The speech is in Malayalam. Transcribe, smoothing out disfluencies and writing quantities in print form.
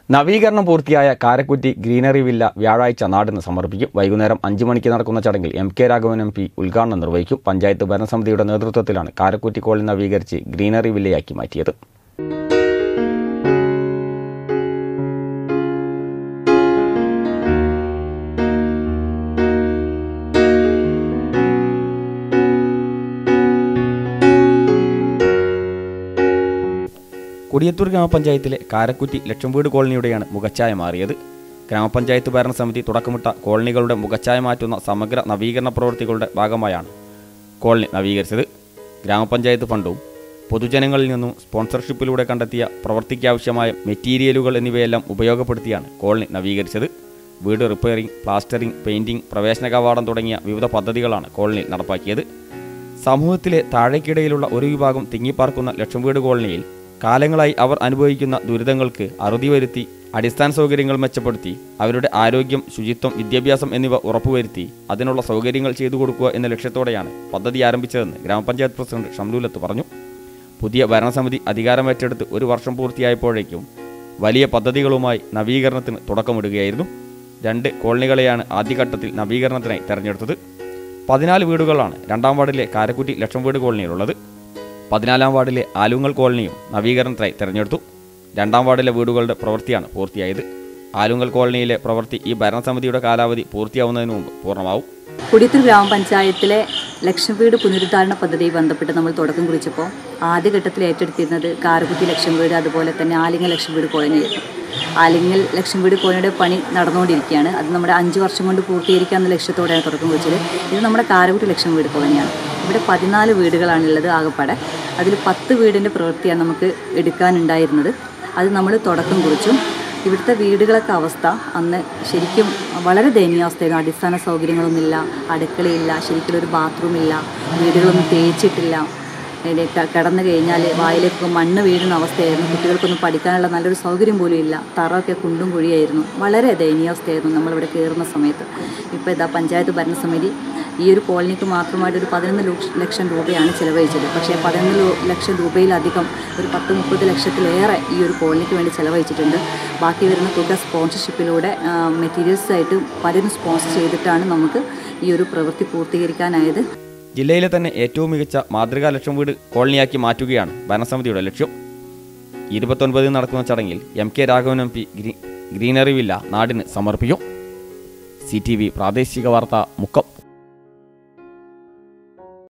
നവീകരണം പൂർത്തിയായ കാരക്കുറ്റി ഗ്രീനറി വില്ല വ്യാഴാഴ്ച നാടിന് സമർപ്പിക്കും. വൈകുന്നേരം 5 മണിക്ക് നടക്കുന്ന ചടങ്ങിൽ MK MP ഉദ്ഘാടനം നിർവഹിക്കും. പഞ്ചായത്ത് ഭരണസമിതിയുടെ നേതൃത്വത്തിലാണ് കാരക്കുറ്റി കോളനി നവീകരിച്ച് ഗ്രീനറി വില്ലയാക്കി മാറ്റിയത്. കൊടിയത്തൂർ ഗ്രാമപഞ്ചായത്തിലെ കാരക്കുറ്റി ലക്ഷം വീട് കോളനിയുടെയാണ് മുഖച്ഛായ മാറിയത്. ഗ്രാമപഞ്ചായത്ത് ഭരണസമിതി തുടക്കമിട്ട കോളനികളുടെ മുഖച്ഛായ മാറ്റുന്ന സമഗ്ര നവീകരണ പ്രവൃത്തികളുടെ ഭാഗമായാണ് കോളനി നവീകരിച്ചത്. ഗ്രാമപഞ്ചായത്ത് ഫണ്ടും പൊതുജനങ്ങളിൽ നിന്നും സ്പോൺസർഷിപ്പിലൂടെ കണ്ടെത്തിയ പ്രവൃത്തിക്കാവശ്യമായ മെറ്റീരിയലുകൾ എന്നിവയെല്ലാം ഉപയോഗപ്പെടുത്തിയാണ് കോളനി നവീകരിച്ചത്. വീട് റിപ്പയറിംഗ്, പ്ലാസ്റ്ററിംഗ്, പെയിൻറ്റിംഗ്, പ്രവേശന കവാടം തുടങ്ങിയ വിവിധ പദ്ധതികളാണ് കോളനിയിൽ നടപ്പാക്കിയത്. സമൂഹത്തിലെ താഴേക്കിടയിലുള്ള ഒരു വിഭാഗം തിങ്ങിപ്പാർക്കുന്ന ലക്ഷം വീട് കോളനിയിൽ കാലങ്ങളായി അവർ അനുഭവിക്കുന്ന ദുരിതങ്ങൾക്ക് അറുതി വരുത്തി അടിസ്ഥാന സൗകര്യങ്ങൾ മെച്ചപ്പെടുത്തി അവരുടെ ആരോഗ്യം, ശുചിത്വം, വിദ്യാഭ്യാസം എന്നിവ ഉറപ്പുവരുത്തി അതിനുള്ള സൗകര്യങ്ങൾ ചെയ്തു കൊടുക്കുക എന്ന ലക്ഷ്യത്തോടെയാണ് പദ്ധതി ആരംഭിച്ചതെന്ന് ഗ്രാമപഞ്ചായത്ത് പ്രസിഡന്റ് ഷംലൂലത്ത് പറഞ്ഞു. പുതിയ ഭരണസമിതി അധികാരമേറ്റെടുത്ത് 1 വർഷം പൂർത്തിയായപ്പോഴേക്കും വലിയ പദ്ധതികളുമായി നവീകരണത്തിന് തുടക്കമിടുകയായിരുന്നു. 2 കോളനികളെയാണ് ആദ്യഘട്ടത്തിൽ നവീകരണത്തിനായി തെരഞ്ഞെടുത്തത്. 14 വീടുകളാണ് 2ാം വാർഡിലെ കാരക്കുറ്റി ലക്ഷം വീട് കോളനിയിലുള്ളത്. 14ാം വാർഡിലെ ആലുങ്ങൽ കോളനിയും നവീകരണത്തിനായി തെരഞ്ഞെടുത്തു. 2ാം വാർഡിലെ വീടുകളുടെ പ്രവൃത്തിയാണ് പൂർത്തിയായത്. ആലുങ്ങൽ കോളനിയിലെ പ്രവൃത്തി ഈ ഭരണസമിതിയുടെ കാലാവധി പൂർത്തിയാവുന്നതിന് മുമ്പ് പൂർണ്ണമാവും. കൊടിയത്തൂർ ഗ്രാമപഞ്ചായത്തിലെ ലക്ഷം വീട് പുനരുദ്ധാരണ പദ്ധതിയുമായി ബന്ധപ്പെട്ട് നമ്മൾ തുടക്കം കുറിച്ചപ്പോൾ ആദ്യഘട്ടത്തിൽ ഏറ്റെടുത്തിരുന്നത് കാരക്കുറ്റി ലക്ഷം വീട്, അതുപോലെ തന്നെ ആലിങ്ങൽ ലക്ഷം വീട് കോളനിയായിരുന്നു. ആലിങ്ങൽ ലക്ഷം വീട് കോളനിയുടെ പണി നടന്നുകൊണ്ടിരിക്കുകയാണ്. അത് നമ്മുടെ 5 വർഷം കൊണ്ട് പൂർത്തീകരിക്കാമെന്ന ലക്ഷ്യത്തോടെയാണ് തുടക്കം കുറിച്ചത്. ഇത് നമ്മുടെ കാരക്കുറ്റി ലക്ഷം വീട് കോളനിയാണ്. ഇവിടെ 14 വീടുകളാണുള്ളത് ആകെപ്പാടെ. അതിൽ 10 വീടിൻ്റെ പ്രവൃത്തിയാണ് നമുക്ക് എടുക്കാനുണ്ടായിരുന്നത്. അത് നമ്മൾ തുടക്കം കുറിച്ചു. ഇവിടുത്തെ വീടുകളൊക്കെ അവസ്ഥ അന്ന് ശരിക്കും വളരെ ദയനീയാവസ്ഥയായിരുന്നു. അടിസ്ഥാന സൗകര്യങ്ങളൊന്നുമില്ല, അടുക്കളയില്ല, ശരിക്കുള്ളൊരു ബാത്റൂമില്ല, വീടുകളൊന്നും തേച്ചിട്ടില്ല. കിടന്നു കഴിഞ്ഞാൽ വായിലേക്ക് മണ്ണ് വീഴുന്ന അവസ്ഥയായിരുന്നു. കുട്ടികൾക്കൊന്നും പഠിക്കാനുള്ള നല്ലൊരു സൗകര്യം പോലും ഇല്ല. തറയൊക്കെ കുണ്ടും കുഴിയായിരുന്നു. വളരെ ദയനീയാവസ്ഥയായിരുന്നു നമ്മളിവിടെ കയറുന്ന സമയത്ത്. ഇപ്പോൾ ഇതാ പഞ്ചായത്ത് ഭരണസമിതി ഈ ഒരു കോളനിക്ക് മാത്രമായിട്ട് ഒരു 11 ലക്ഷം രൂപയാണ് ചിലവഴിച്ചത്. പക്ഷേ 11 ലക്ഷം രൂപയിലധികം ഒരു 10-30 ലക്ഷത്തിലേറെ ഈ ഒരു കോളനിക്ക് വേണ്ടി ചിലവഴിച്ചിട്ടുണ്ട്. ബാക്കി വരുന്ന തുക സ്പോൺസർഷിപ്പിലൂടെ മെറ്റീരിയൽസായിട്ട് പലരും സ്പോൺസർ ചെയ്തിട്ടാണ് നമുക്ക് ഈ ഒരു പ്രവൃത്തി പൂർത്തീകരിക്കാനായത്. ജില്ലയിലെ തന്നെ ഏറ്റവും മികച്ച മാതൃകാ ലക്ഷം വീട് കോളനിയാക്കി മാറ്റുകയാണ് ഭരണസമിതിയുടെ ലക്ഷ്യം. 29 നടക്കുന്ന ചടങ്ങിൽ MK MP ഗ്രീനറി വില്ല നാടിന് സമർപ്പിക്കും. CTV പ്രാദേശിക വാർത്ത മുക്കം.